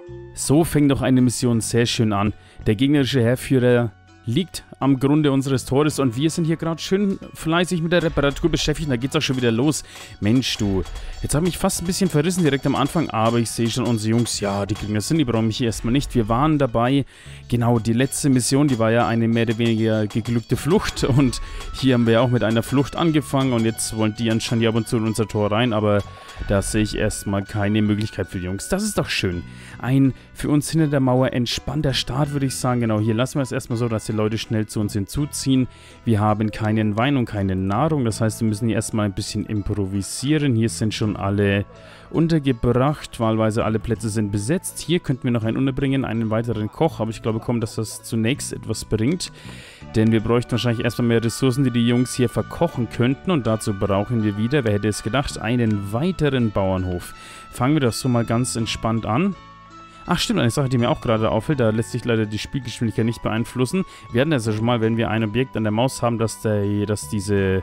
So fängt doch eine Mission sehr schön an. Der gegnerische Heerführer liegt am Grunde unseres Tores und wir sind hier gerade schön fleißig mit der Reparatur beschäftigt. Da geht's auch schon wieder los. Mensch, du. Jetzt habe ich mich fast ein bisschen verrissen direkt am Anfang, aber ich sehe schon, unsere Jungs, ja, die kriegen das hin, die brauchen mich hier erstmal nicht. Wir waren dabei, genau, die letzte Mission, die war ja eine mehr oder weniger geglückte Flucht und hier haben wir ja auch mit einer Flucht angefangen und jetzt wollen die anscheinend ja ab und zu in unser Tor rein, aber da sehe ich erstmal keine Möglichkeit für die Jungs. Das ist doch schön. Ein für uns hinter der Mauer entspannter Start, würde ich sagen. Genau, hier lassen wir es erstmal so, dass die Leute schnell zu uns hinzuziehen. Wir haben keinen Wein und keine Nahrung. Das heißt, wir müssen hier erstmal ein bisschen improvisieren. Hier sind schon alle untergebracht. Wahlweise alle Plätze sind besetzt. Hier könnten wir noch einen unterbringen, einen weiteren Koch. Aber ich glaube kaum, dass das zunächst etwas bringt. Denn wir bräuchten wahrscheinlich erstmal mehr Ressourcen, die die Jungs hier verkochen könnten. Und dazu brauchen wir wieder, wer hätte es gedacht, einen weiteren Bauernhof. Fangen wir das so mal ganz entspannt an. Ach stimmt, eine Sache, die mir auch gerade auffällt, da lässt sich leider die Spielgeschwindigkeit nicht beeinflussen. Wir hatten das ja schon mal, wenn wir ein Objekt an der Maus haben, dass diese,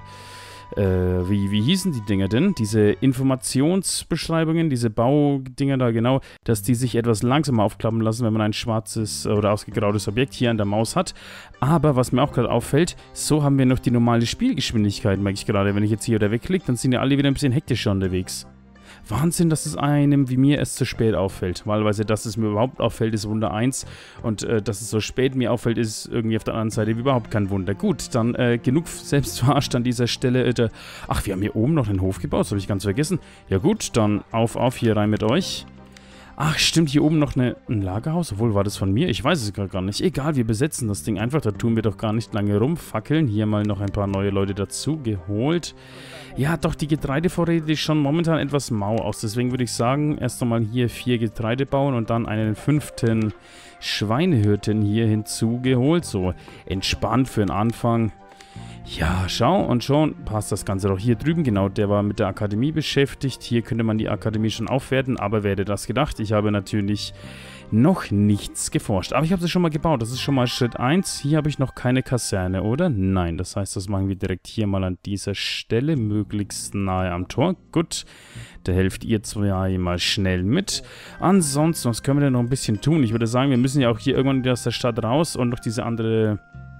wie hießen die Dinger denn? Diese Informationsbeschreibungen, diese Baudinger da genau, dass die sich etwas langsamer aufklappen lassen, wenn man ein schwarzes oder ausgegrautes Objekt hier an der Maus hat. Aber was mir auch gerade auffällt, so haben wir noch die normale Spielgeschwindigkeit, merke ich gerade. Wenn ich jetzt hier oder wegklicke, dann sind ja alle wieder ein bisschen hektischer unterwegs. Wahnsinn, dass es einem wie mir erst zu spät auffällt. Wahlweise, dass es mir überhaupt auffällt, ist Wunder 1. Und dass es so spät mir auffällt, ist irgendwie auf der anderen Seite überhaupt kein Wunder. Gut, dann genug selbstverarscht an dieser Stelle. Ach, wir haben hier oben noch einen Hof gebaut, das habe ich ganz vergessen. Ja gut, dann auf, hier rein mit euch. Ach, stimmt, hier oben noch ein Lagerhaus. Obwohl, war das von mir? Ich weiß es gar nicht. Egal, wir besetzen das Ding einfach. Da tun wir doch gar nicht lange rumfackeln. Hier mal noch ein paar neue Leute dazu geholt. Ja, doch, die Getreidevorräte ist schon momentan etwas mau aus. Deswegen würde ich sagen, erst einmal hier 4 Getreide bauen und dann einen 5. Schweinehirten hier hinzugeholt. So, entspannt für den Anfang. Ja, schau, und schon passt das Ganze doch hier drüben. Genau, der war mit der Akademie beschäftigt. Hier könnte man die Akademie schon aufwerten, aber wer hätte das gedacht? Ich habe natürlich noch nichts geforscht. Aber ich habe sie schon mal gebaut. Das ist schon mal Schritt 1. Hier habe ich noch keine Kaserne, oder? Nein, das heißt, das machen wir direkt hier mal an dieser Stelle, möglichst nahe am Tor. Gut, da helft ihr zwei mal schnell mit. Ansonsten, was können wir denn noch ein bisschen tun? Ich würde sagen, wir müssen ja auch hier irgendwann wieder aus der Stadt raus und noch diese andere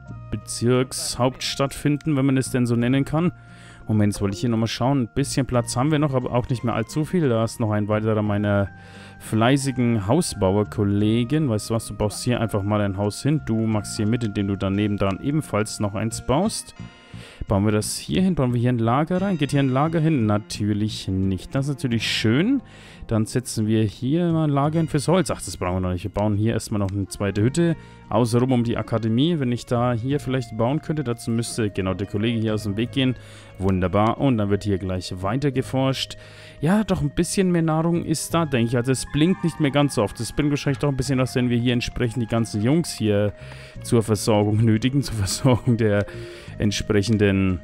Bezirkshauptstadt finden, wenn man es denn so nennen kann. Moment, jetzt wollte ich hier nochmal schauen. Ein bisschen Platz haben wir noch, aber auch nicht mehr allzu viel. Da ist noch ein weiterer meiner fleißigen Hausbauerkollegen. Weißt du was, du baust hier einfach mal ein Haus hin. Du machst hier mit, indem du dann nebendran ebenfalls noch eins baust. Bauen wir das hier hin? Bauen wir hier ein Lager rein? Geht hier ein Lager hin? Natürlich nicht. Das ist natürlich schön. Dann setzen wir hier mal ein Lager hin fürs Holz. Ach, das brauchen wir noch nicht. Wir bauen hier erstmal noch eine zweite Hütte. Außenrum um die Akademie. Wenn ich da hier vielleicht bauen könnte, dazu müsste genau der Kollege hier aus dem Weg gehen. Wunderbar. Und dann wird hier gleich weiter geforscht. Ja, doch ein bisschen mehr Nahrung ist da, denke ich. Also es blinkt nicht mehr ganz so oft. Es bringt wahrscheinlich doch ein bisschen was, wenn wir hier entsprechend die ganzen Jungs hier zur Versorgung nötigen. Zur Versorgung der entsprechenden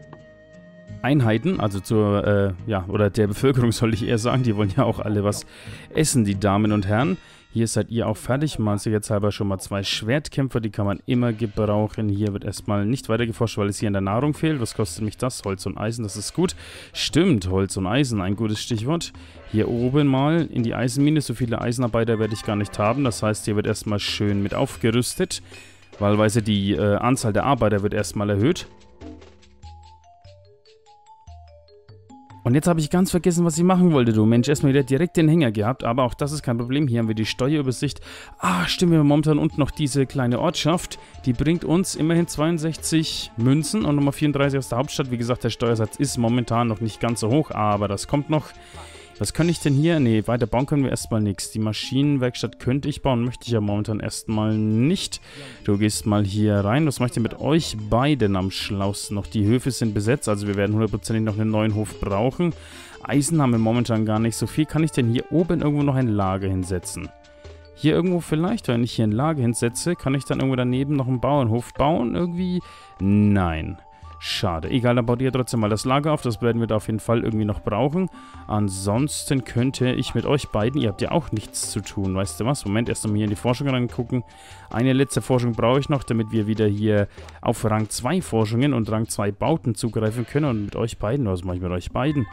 Einheiten, also zur, oder der Bevölkerung soll ich eher sagen, die wollen ja auch alle was essen, die Damen und Herren. Hier seid ihr auch fertig, mal sicherheitshalber schon mal 2 Schwertkämpfer, die kann man immer gebrauchen. Hier wird erstmal nicht weiter geforscht, weil es hier an der Nahrung fehlt. Was kostet mich das? Holz und Eisen, das ist gut. Stimmt, Holz und Eisen, ein gutes Stichwort. Hier oben mal in die Eisenmine, so viele Eisenarbeiter werde ich gar nicht haben. Das heißt, hier wird erstmal schön mit aufgerüstet. Wahlweise die Anzahl der Arbeiter wird erstmal erhöht. Und jetzt habe ich ganz vergessen, was ich machen wollte, du Mensch. Erstmal wieder direkt den Hänger gehabt, aber auch das ist kein Problem. Hier haben wir die Steuerübersicht. Ah, stimmt, wir haben momentan unten noch diese kleine Ortschaft. Die bringt uns immerhin 62 Münzen und Nummer 34 aus der Hauptstadt. Wie gesagt, der Steuersatz ist momentan noch nicht ganz so hoch, aber das kommt noch. Was kann ich denn hier? Ne, weiter bauen können wir erstmal nichts. Die Maschinenwerkstatt könnte ich bauen, möchte ich ja momentan erstmal nicht. Du gehst mal hier rein. Was mache ich denn mit euch beiden am schlausten noch? Die Höfe sind besetzt, also wir werden hundertprozentig noch einen neuen Hof brauchen. Eisen haben wir momentan gar nicht so viel. Kann ich denn hier oben irgendwo noch ein Lager hinsetzen? Hier irgendwo vielleicht, wenn ich hier ein Lager hinsetze, kann ich dann irgendwo daneben noch einen Bauernhof bauen? Irgendwie? Nein. Schade. Egal, dann baut ihr trotzdem mal das Lager auf. Das werden wir da auf jeden Fall irgendwie noch brauchen. Ansonsten könnte ich mit euch beiden, ihr habt ja auch nichts zu tun, weißt du was? Moment, erst mal hier in die Forschung reingucken. Eine letzte Forschung brauche ich noch, damit wir wieder hier auf Rang 2 Forschungen und Rang 2 Bauten zugreifen können. Und mit euch beiden, was mache ich mit euch beiden?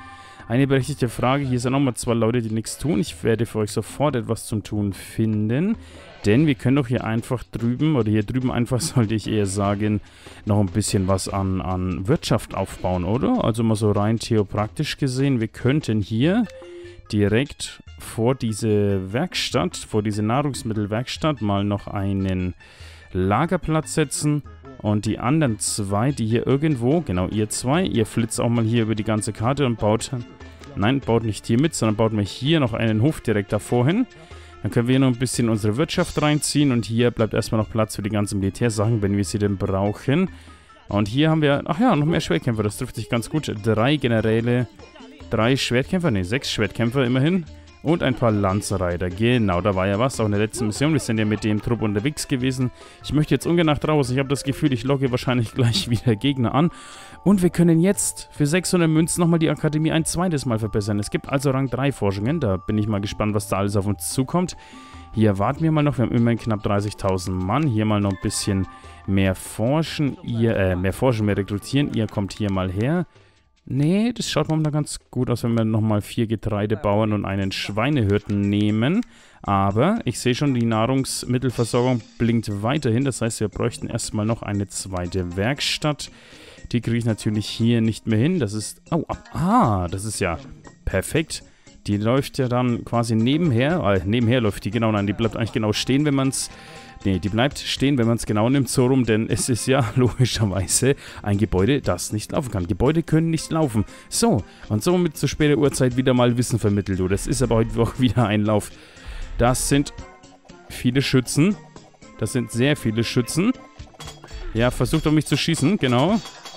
Eine berechtigte Frage. Hier sind nochmal 2 Leute, die nichts tun. Ich werde für euch sofort etwas zum Tun finden. Denn wir können doch hier einfach drüben, oder hier drüben einfach, sollte ich eher sagen, noch ein bisschen was an Wirtschaft aufbauen, oder? Also mal so rein theopraktisch gesehen, wir könnten hier direkt vor diese Werkstatt, vor diese Nahrungsmittelwerkstatt mal noch einen Lagerplatz setzen. Und die anderen 2, die hier irgendwo, genau ihr 2, ihr flitzt auch mal hier über die ganze Karte und baut, nein, baut nicht hier mit, sondern baut mir hier noch einen Hof direkt davor hin. Dann können wir hier noch ein bisschen unsere Wirtschaft reinziehen und hier bleibt erstmal noch Platz für die ganzen Militärsachen, wenn wir sie denn brauchen. Und hier haben wir, ach ja, noch mehr Schwertkämpfer, das trifft sich ganz gut. 3 Generäle, 3 Schwertkämpfer, ne, 6 Schwertkämpfer immerhin. Und ein paar Lanzreiter, genau, da war ja was, auch in der letzten Mission. Wir sind ja mit dem Trupp unterwegs gewesen. Ich möchte jetzt ungern nach raus, ich habe das Gefühl, ich logge wahrscheinlich gleich wieder Gegner an. Und wir können jetzt für 600 Münzen nochmal die Akademie ein zweites Mal verbessern. Es gibt also Rang 3 Forschungen, da bin ich mal gespannt, was da alles auf uns zukommt. Hier warten wir mal noch, wir haben immerhin knapp 30.000 Mann. Hier mal noch ein bisschen mehr forschen, mehr rekrutieren. Ihr kommt hier mal her. Nee, das schaut momentan ganz gut aus, wenn wir nochmal 4 Getreidebauern und einen Schweinehirten nehmen. Aber ich sehe schon, die Nahrungsmittelversorgung blinkt weiterhin. Das heißt, wir bräuchten erstmal noch eine zweite Werkstatt. Die kriege ich natürlich hier nicht mehr hin. Das ist... Oh, das ist ja perfekt. Die läuft ja dann quasi nebenher. Nebenher läuft die, genau. Nein, die bleibt eigentlich genau stehen, wenn man es... Nee, die bleibt stehen, wenn man es genau nimmt, so rum, denn es ist ja logischerweise ein Gebäude, das nicht laufen kann. Gebäude können nicht laufen. So, und somit zu später Uhrzeit wieder mal Wissen vermittelt, du. Das ist aber heute auch wieder ein Lauf. Das sind viele Schützen. Das sind sehr viele Schützen. Ja, versucht auf mich zu schießen, genau.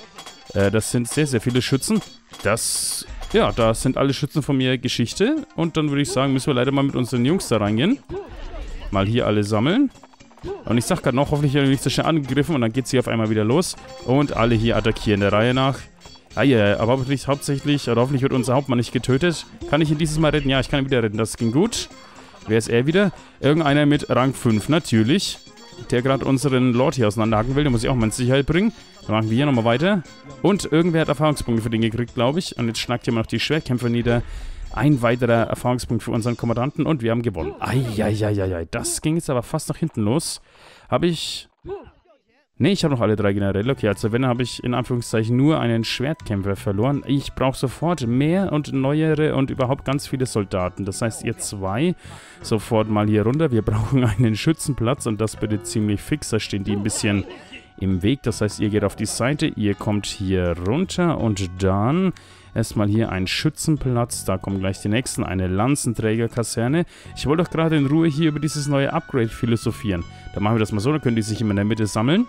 Das sind sehr, sehr viele Schützen. Das, ja, da sind alle Schützen von mir Geschichte. Und dann würde ich sagen, müssen wir leider mal mit unseren Jungs da reingehen. Mal hier alle sammeln. Und ich sag gerade noch, hoffentlich nicht so schnell angegriffen und dann geht's hier auf einmal wieder los. Und alle hier attackieren der Reihe nach. Ja, aber hoffentlich wird unser Hauptmann nicht getötet. Kann ich ihn dieses Mal retten? Ja, ich kann ihn wieder retten. Das ging gut. Wer ist er wieder? Irgendeiner mit Rang 5, natürlich. Der gerade unseren Lord hier auseinanderhaken will. Den muss ich auch mal in Sicherheit bringen. Dann machen wir hier nochmal weiter. Und irgendwer hat Erfahrungspunkte für den gekriegt, glaube ich. Und jetzt schnackt hier mal noch die Schwertkämpfer nieder. Ein weiterer Erfahrungspunkt für unseren Kommandanten und wir haben gewonnen. Eieieiei, das ging jetzt aber fast nach hinten los. Habe ich... Ne, ich habe noch alle 3 Generäle. Okay, also wenn, habe ich in Anführungszeichen nur einen Schwertkämpfer verloren. Ich brauche sofort mehr und neuere und überhaupt ganz viele Soldaten. Das heißt, ihr 2 sofort mal hier runter. Wir brauchen einen Schützenplatz und das bitte ziemlich fix. Da stehen die ein bisschen im Weg. Das heißt, ihr geht auf die Seite, ihr kommt hier runter und dann... Erstmal hier ein Schützenplatz, da kommen gleich die nächsten, eine Lanzenträgerkaserne. Ich wollte doch gerade in Ruhe hier über dieses neue Upgrade philosophieren. Dann machen wir das mal so, dann können die sich immer in der Mitte sammeln.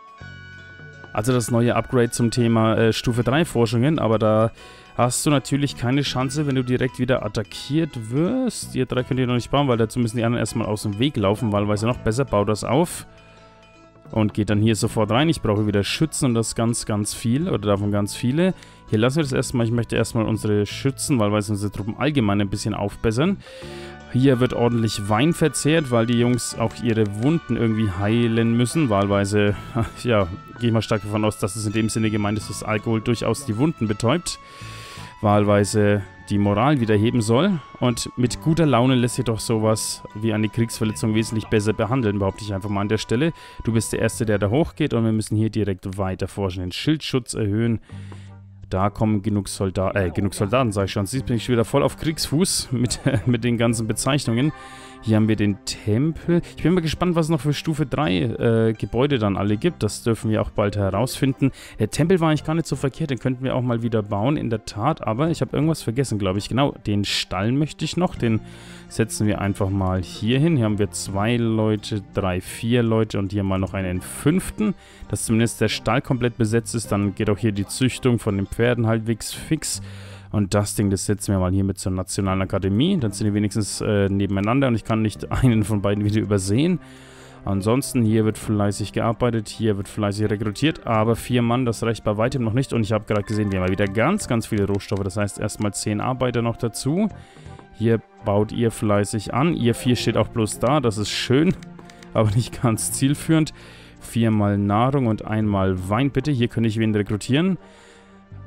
Also das neue Upgrade zum Thema Stufe 3 Forschungen, aber da hast du natürlich keine Chance, wenn du direkt wieder attackiert wirst. Ihr 3 könnt ihr noch nicht bauen, weil dazu müssen die anderen erstmal aus dem Weg laufen, wahlweise noch besser. Bau das auf. Und geht dann hier sofort rein. Ich brauche wieder Schützen und das ganz, ganz viel. Oder davon ganz viele. Hier lassen wir das erstmal. Ich möchte erstmal unsere Schützen, weil unsere Truppen allgemein ein bisschen aufbessern. Hier wird ordentlich Wein verzehrt, weil die Jungs auch ihre Wunden irgendwie heilen müssen. Wahlweise, ja, gehe ich mal stark davon aus, dass es in dem Sinne gemeint ist, dass Alkohol durchaus die Wunden betäubt. Wahlweise die Moral wieder heben soll. Und mit guter Laune lässt sich doch sowas wie eine Kriegsverletzung wesentlich besser behandeln, behaupte ich einfach mal an der Stelle. Du bist der Erste, der da hochgeht und wir müssen hier direkt weiter forschen. Den Schildschutz erhöhen. Da kommen genug Soldaten, sage ich schon. Jetzt bin ich wieder voll auf Kriegsfuß mit den ganzen Bezeichnungen. Hier haben wir den Tempel. Ich bin mal gespannt, was es noch für Stufe 3 Gebäude dann alle gibt. Das dürfen wir auch bald herausfinden. Der Tempel war eigentlich gar nicht so verkehrt. Den könnten wir auch mal wieder bauen, in der Tat. Aber ich habe irgendwas vergessen, glaube ich. Genau, den Stall möchte ich noch. Den setzen wir einfach mal hier hin. Hier haben wir 2 Leute, 3, 4 Leute und hier mal noch einen 5. Dass zumindest der Stall komplett besetzt ist. Dann geht auch hier die Züchtung von den Pferden halbwegs fix. Und das Ding, das setzen wir mal hier mit zur Nationalen Akademie. Dann sind die wenigstens nebeneinander und ich kann nicht einen von beiden wieder übersehen. Ansonsten, hier wird fleißig gearbeitet, hier wird fleißig rekrutiert, aber 4 Mann, das reicht bei weitem noch nicht. Und ich habe gerade gesehen, wir haben wieder ganz, ganz viele Rohstoffe. Das heißt, erstmal 10 Arbeiter noch dazu. Hier baut ihr fleißig an. Ihr 4 steht auch bloß da, das ist schön, aber nicht ganz zielführend. 4 mal Nahrung und 1 mal Wein, bitte. Hier könnte ich wen rekrutieren.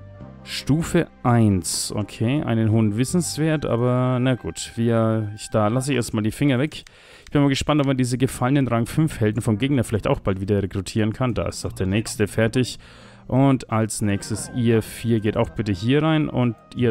Stufe 1. Okay, einen hohen Wissenswert, aber na gut. Da lasse ich erstmal die Finger weg. Ich bin mal gespannt, ob man diese gefallenen Rang 5 Helden vom Gegner vielleicht auch bald wieder rekrutieren kann. Da ist doch der nächste fertig. Und als nächstes ihr 4 geht auch bitte hier rein. Und ihr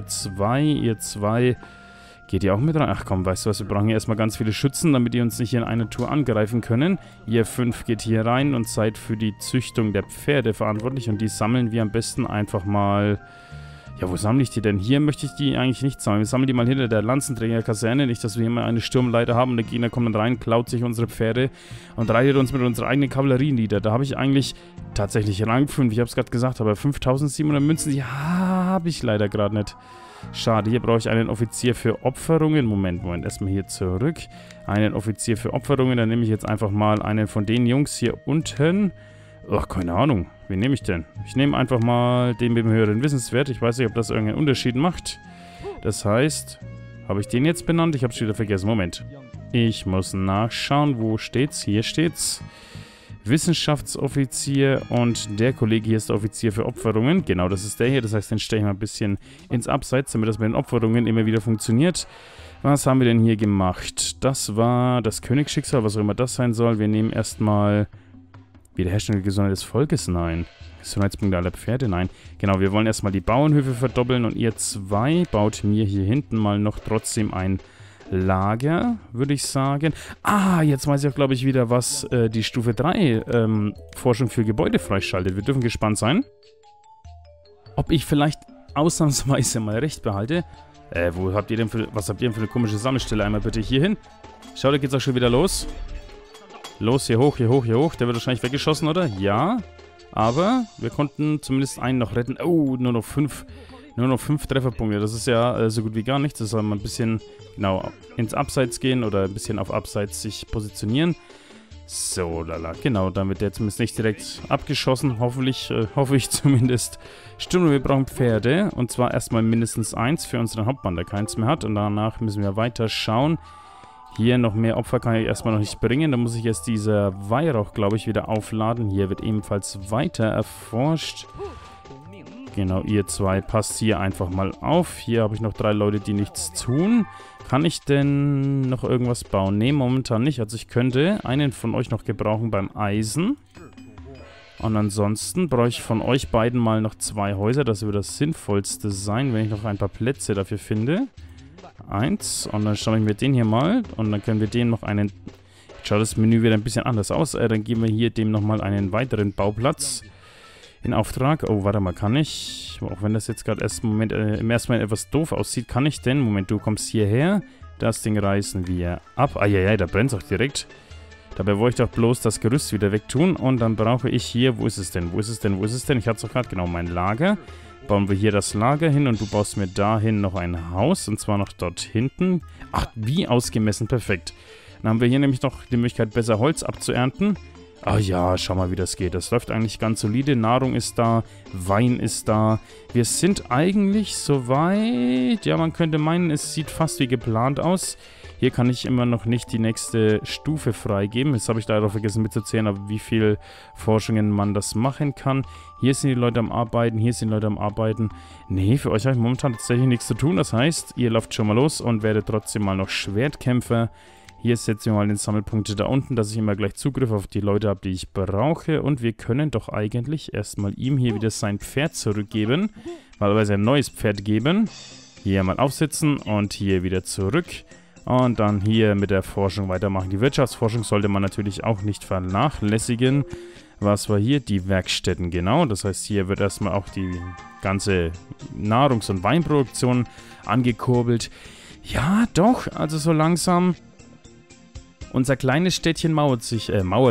2 geht ihr auch mit rein. Ach komm, weißt du was, wir brauchen hier erstmal ganz viele Schützen, damit die uns nicht hier in einer Tour angreifen können. Ihr 5 geht hier rein und seid für die Züchtung der Pferde verantwortlich. Und die sammeln wir am besten einfach mal... Ja, wo sammle ich die denn? Hier möchte ich die eigentlich nicht sammeln. Wir sammeln die mal hinter der Lanzenträgerkaserne. Nicht, dass wir hier mal eine Sturmleiter haben und der Gegner kommt dann rein, klaut sich unsere Pferde und reitet uns mit unserer eigenen Kavallerie nieder. Da habe ich eigentlich tatsächlich Rang 5. Ich habe es gerade gesagt, aber 5700 Münzen, die habe ich leider gerade nicht. Schade, hier brauche ich einen Offizier für Opferungen. Moment, erstmal hier zurück. Einen Offizier für Opferungen. Dann nehme ich jetzt einfach mal einen von den Jungs hier unten. Ach, keine Ahnung. Wen nehme ich denn? Ich nehme einfach mal den mit dem höheren Wissenswert. Ich weiß nicht, ob das irgendeinen Unterschied macht. Das heißt, habe ich den jetzt benannt? Ich habe es wieder vergessen. Moment. Ich muss nachschauen. Wo steht's? Hier steht's. Wissenschaftsoffizier und der Kollege hier ist der Offizier für Opferungen. Genau, das ist der hier. Das heißt, den stelle ich mal ein bisschen ins Abseits, damit das mit den Opferungen immer wieder funktioniert. Was haben wir denn hier gemacht? Das war das Königsschicksal, was auch immer das sein soll. Wir nehmen erstmal... Wiederherstellung der Gesundheit des Volkes? Nein. Gesundheitspunkte aller Pferde? Nein. Genau, wir wollen erstmal die Bauernhöfe verdoppeln und ihr 2 baut mir hier hinten mal noch trotzdem ein Lager, würde ich sagen. Ah, jetzt weiß ich auch, glaube ich, wieder, was die Stufe 3 Forschung für Gebäude freischaltet. Wir dürfen gespannt sein, ob ich vielleicht ausnahmsweise mal recht behalte. Was habt ihr denn für eine komische Sammelstelle? Einmal bitte hier hin. Schau, da geht's auch schon wieder los. Los, hier hoch, hier hoch, hier hoch. Der wird wahrscheinlich weggeschossen, oder? Ja. Aber wir konnten zumindest einen noch retten. Oh, nur noch 5 Trefferpunkte. Das ist ja so gut wie gar nichts. Das soll mal ein bisschen, genau, ins Abseits gehen oder ein bisschen auf Abseits sich positionieren. So, lala. Genau, dann wird der zumindest nicht direkt abgeschossen. Hoffentlich, hoffe ich zumindest. Stimmt, wir brauchen Pferde. Und zwar erstmal mindestens 1 für unseren Hauptmann, der keins mehr hat. Und danach müssen wir weiter schauen. Hier noch mehr Opfer kann ich erstmal noch nicht bringen. Da muss ich jetzt dieser Weihrauch, glaube ich, wieder aufladen. Hier wird ebenfalls weiter erforscht. Genau, ihr 2 passt hier einfach mal auf. Hier habe ich noch 3 Leute, die nichts tun. Kann ich denn noch irgendwas bauen? Ne, momentan nicht. Also ich könnte einen von euch noch gebrauchen beim Eisen. Und ansonsten brauche ich von euch beiden mal noch 2 Häuser. Das würde das Sinnvollste sein, wenn ich noch ein paar Plätze dafür finde. 1 und dann schaue ich mir den hier mal und dann können wir dem noch einen... Jetzt schaut das Menü wieder ein bisschen anders aus. Dann geben wir hier dem nochmal einen weiteren Bauplatz in Auftrag. Oh, warte mal, kann ich... Auch wenn das jetzt gerade im ersten Moment etwas doof aussieht, kann ich denn... Moment, du kommst hierher. Das Ding reißen wir ab. Eieiei, da brennt es auch direkt. Dabei wollte ich doch bloß das Gerüst wieder wegtun. Und dann brauche ich hier... Wo ist es denn? Wo ist es denn? Wo ist es denn? Ich hatte es doch gerade genau, mein Lager. Bauen wir hier das Lager hin und du baust mir dahin noch ein Haus und zwar noch dort hinten. Ach, wie ausgemessen, perfekt. Dann haben wir hier nämlich noch die Möglichkeit, besser Holz abzuernten. Ah ja, schau mal, wie das geht. Das läuft eigentlich ganz solide. Nahrung ist da, Wein ist da. Wir sind eigentlich soweit. Ja, man könnte meinen, es sieht fast wie geplant aus. Hier kann ich immer noch nicht die nächste Stufe freigeben. Jetzt habe ich leider vergessen mitzuzählen, aber wie viel Forschungen man das machen kann. Hier sind die Leute am Arbeiten, hier sind die Leute am Arbeiten. Nee, für euch habe ich momentan tatsächlich nichts zu tun. Das heißt, ihr lauft schon mal los und werdet trotzdem mal noch Schwertkämpfer. Hier setzen wir mal den Sammelpunkte da unten, dass ich immer gleich Zugriff auf die Leute habe, die ich brauche. Und wir können doch eigentlich erstmal ihm hier wieder sein Pferd zurückgeben. Weil wir ein neues Pferd geben. Hier mal aufsitzen und hier wieder zurück. Und dann hier mit der Forschung weitermachen. Die Wirtschaftsforschung sollte man natürlich auch nicht vernachlässigen. Was war hier? Die Werkstätten, genau. Das heißt, hier wird erstmal auch die ganze Nahrungs- und Weinproduktion angekurbelt. Ja, doch, also so langsam. Unser kleines Städtchen mauert sich,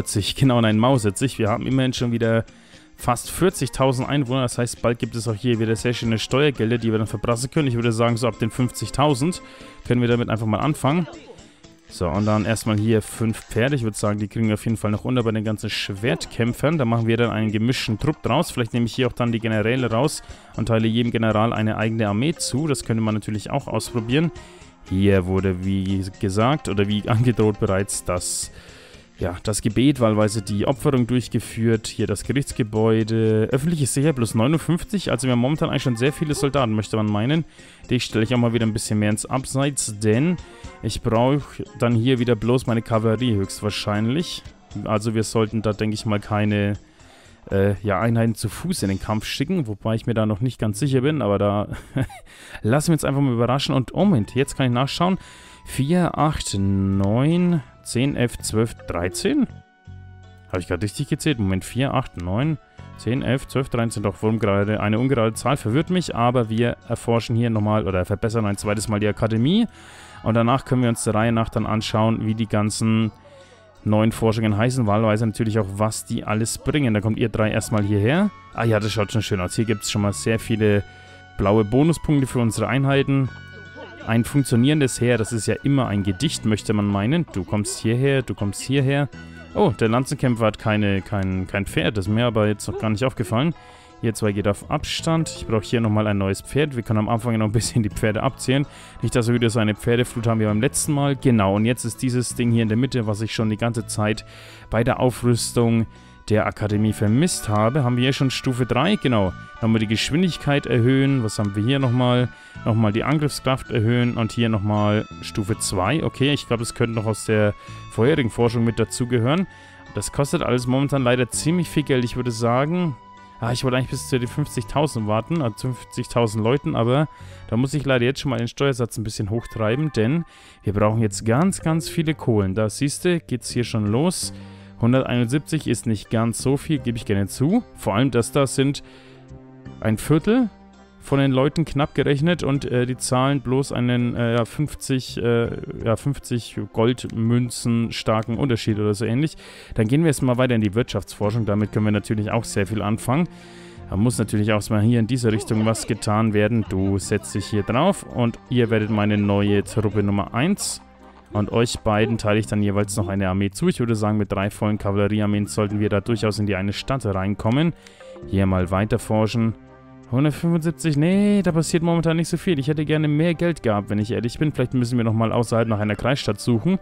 mausert sich. Wir haben immerhin schon wieder fast 40.000 Einwohner. Das heißt, bald gibt es auch hier wieder sehr schöne Steuergelder, die wir dann verbrassen können. Ich würde sagen, so ab den 50.000 können wir damit einfach mal anfangen. So, und dann erstmal hier 5 Pferde. Ich würde sagen, die kriegen wir auf jeden Fall noch unter bei den ganzen Schwertkämpfern. Da machen wir dann einen gemischten Trupp draus. Vielleicht nehme ich hier auch dann die Generäle raus und teile jedem General eine eigene Armee zu. Das könnte man natürlich auch ausprobieren. Hier wurde, wie gesagt, oder wie angedroht bereits, das ja, das Gebet, wahlweise die Opferung durchgeführt. Hier das Gerichtsgebäude. Öffentliche Sicherheit plus 59. Also wir haben momentan eigentlich schon sehr viele Soldaten, möchte man meinen. Die stelle ich auch mal wieder ein bisschen mehr ins Abseits, denn ich brauche dann hier wieder bloß meine Kavallerie höchstwahrscheinlich. Also wir sollten da, denke ich mal, keine Einheiten zu Fuß in den Kampf schicken, wobei ich mir da noch nicht ganz sicher bin, aber da lassen wir uns einfach mal überraschen. Und Moment, jetzt kann ich nachschauen. 4, 8, 9, 10, 11, 12, 13? Habe ich gerade richtig gezählt? Moment, 4, 8, 9, 10, 11, 12, 13. Doch, warum gerade eine ungerade Zahl verwirrt mich, aber wir erforschen hier nochmal oder verbessern ein zweites Mal die Akademie. Und danach können wir uns der Reihe nach dann anschauen, wie die ganzen neuen Forschungen heißen, wahlweise natürlich auch, was die alles bringen. Da kommt ihr 3 erstmal hierher. Ah ja, das schaut schon schön aus. Hier gibt es schon mal sehr viele blaue Bonuspunkte für unsere Einheiten. Ein funktionierendes Heer, das ist ja immer ein Gedicht, möchte man meinen. Du kommst hierher, du kommst hierher. Oh, der Lanzenkämpfer hat kein Pferd, das ist mir aber jetzt noch gar nicht aufgefallen. Ihr 2 geht auf Abstand. Ich brauche hier nochmal ein neues Pferd. Wir können am Anfang noch ein bisschen die Pferde abzählen. Nicht, dass wir wieder so eine Pferdeflut haben wie beim letzten Mal. Genau, und jetzt ist dieses Ding hier in der Mitte, was ich schon die ganze Zeit bei der Aufrüstung der Akademie vermisst habe. Haben wir hier schon Stufe 3? Genau. Nochmal die Geschwindigkeit erhöhen. Was haben wir hier nochmal? Nochmal die Angriffskraft erhöhen und hier nochmal Stufe 2. Okay, ich glaube, das könnte noch aus der vorherigen Forschung mit dazugehören. Das kostet alles momentan leider ziemlich viel Geld. Ich würde sagen... ich wollte eigentlich bis zu den 50.000 warten, also 50.000 Leuten, aber da muss ich leider jetzt schon mal den Steuersatz ein bisschen hochtreiben, denn wir brauchen jetzt ganz, ganz viele Kohlen. Da siehst du, geht es hier schon los. 171 ist nicht ganz so viel, gebe ich gerne zu. Vor allem das da sind ein Viertel von den Leuten knapp gerechnet und die zahlen bloß einen 50 Goldmünzen starken Unterschied oder so ähnlich. Dann gehen wir jetzt mal weiter in die Wirtschaftsforschung. Damit können wir natürlich auch sehr viel anfangen. Da muss natürlich auch mal hier in dieser Richtung was getan werden. Du setzt dich hier drauf und ihr werdet meine neue Truppe Nummer 1. Und euch beiden teile ich dann jeweils noch eine Armee zu. Ich würde sagen, mit 3 vollen Kavalleriearmeen sollten wir da durchaus in die eine Stadt reinkommen. Hier mal weiter forschen. 175, nee, da passiert momentan nicht so viel. Ich hätte gerne mehr Geld gehabt, wenn ich ehrlich bin. Vielleicht müssen wir nochmal außerhalb nach einer Kreisstadt suchen.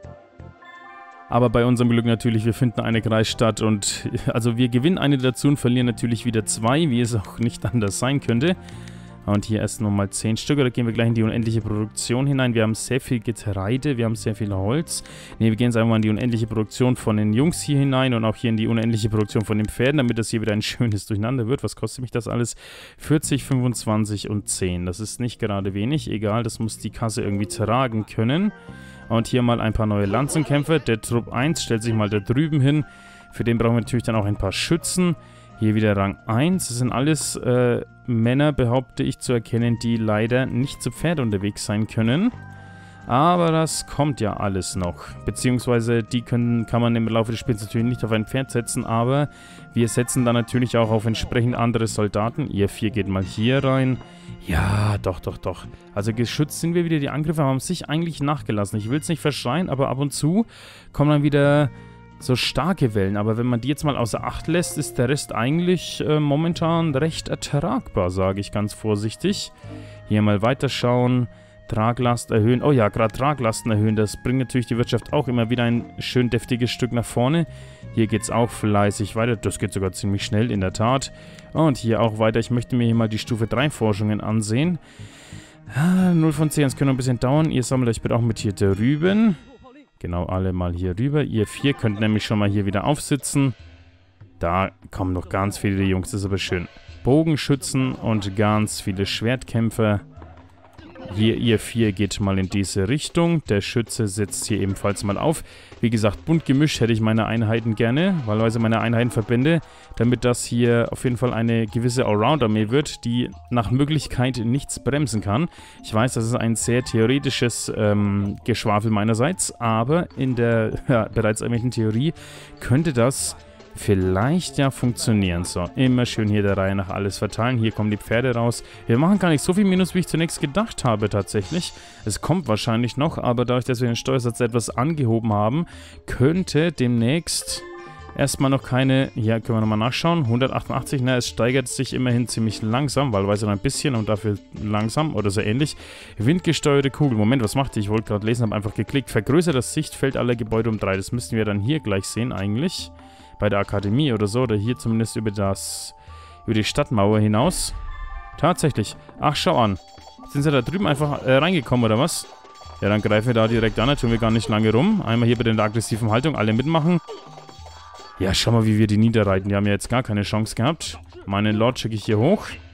Aber bei unserem Glück natürlich, wir finden eine Kreisstadt und also wir gewinnen eine dazu und verlieren natürlich wieder 2, wie es auch nicht anders sein könnte. Und hier erst nochmal 10 Stück, da gehen wir gleich in die unendliche Produktion hinein. Wir haben sehr viel Getreide, wir haben sehr viel Holz. Ne, wir gehen jetzt einfach mal in die unendliche Produktion von den Jungs hier hinein und auch hier in die unendliche Produktion von den Pferden, damit das hier wieder ein schönes Durcheinander wird. Was kostet mich das alles? 40, 25 und 10. Das ist nicht gerade wenig, egal, das muss die Kasse irgendwie tragen können. Und hier mal ein paar neue Lanzenkämpfer. Der Trupp 1 stellt sich mal da drüben hin. Für den brauchen wir natürlich dann auch ein paar Schützen. Hier wieder Rang 1. Das sind alles Männer, behaupte ich zu erkennen, die leider nicht zu Pferd unterwegs sein können. Aber das kommt ja alles noch. Beziehungsweise die kann man im Laufe des Spiels natürlich nicht auf ein Pferd setzen, aber wir setzen dann natürlich auch auf entsprechend andere Soldaten. Ihr 4 geht mal hier rein. Ja, doch. Also geschützt sind wir wieder. Die Angriffe haben sich eigentlich nachgelassen. Ich will es nicht verschreien, aber ab und zu kommen dann wieder so starke Wellen. Aber wenn man die jetzt mal außer Acht lässt, ist der Rest eigentlich momentan recht ertragbar, sage ich ganz vorsichtig. Hier mal weiterschauen. Traglast erhöhen. Oh ja, gerade Traglasten erhöhen. Das bringt natürlich die Wirtschaft auch immer wieder ein schön deftiges Stück nach vorne. Hier geht es auch fleißig weiter. Das geht sogar ziemlich schnell, in der Tat. Und hier auch weiter. Ich möchte mir hier mal die Stufe 3 Forschungen ansehen. 0 von 10. Das könnte noch ein bisschen dauern. Ihr sammelt euch bitte auch mit hier drüben. Genau, alle mal hier rüber. Ihr 4 könnt nämlich schon mal hier wieder aufsitzen. Da kommen noch ganz viele Jungs. Das ist aber schön. Bogenschützen und ganz viele Schwertkämpfer. Hier, ihr 4 geht mal in diese Richtung. Der Schütze setzt hier ebenfalls mal auf. Wie gesagt, bunt gemischt hätte ich meine Einheiten gerne, wahlweise meine Einheiten verbände, damit das hier auf jeden Fall eine gewisse Allround-Armee wird, die nach Möglichkeit nichts bremsen kann. Ich weiß, das ist ein sehr theoretisches Geschwafel meinerseits, aber in der bereits erwähnten Theorie könnte das vielleicht ja funktionieren. So, immer schön hier der Reihe nach alles verteilen. Hier kommen die Pferde raus. Wir machen gar nicht so viel Minus, wie ich zunächst gedacht habe tatsächlich. Es kommt wahrscheinlich noch, aber dadurch, dass wir den Steuersatz etwas angehoben haben, könnte demnächst Erstmal noch keine, hier können wir nochmal nachschauen, 188, na, es steigert sich immerhin ziemlich langsam, wahlweise noch ein bisschen und dafür langsam oder so ähnlich. Windgesteuerte Kugel, Moment, was macht die? Ich wollte gerade lesen, habe einfach geklickt. Vergrößert das Sichtfeld aller Gebäude um 3, das müssten wir dann hier gleich sehen eigentlich, bei der Akademie oder so, oder hier zumindest über die Stadtmauer hinaus. Tatsächlich, ach, schau an, sind sie da drüben einfach reingekommen oder was? Ja, dann greifen wir da direkt an, da tun wir gar nicht lange rum. Einmal hier bei der aggressiven Haltung, alle mitmachen. Ja, schau mal, wie wir die niederreiten. Die haben ja jetzt gar keine Chance gehabt. Meinen Lord schicke ich hier hoch.